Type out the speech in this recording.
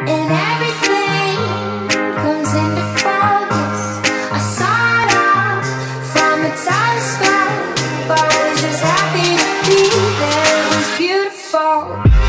and everything comes into focus. I saw it all from a telescope, but I was just happy to be there. It was beautiful.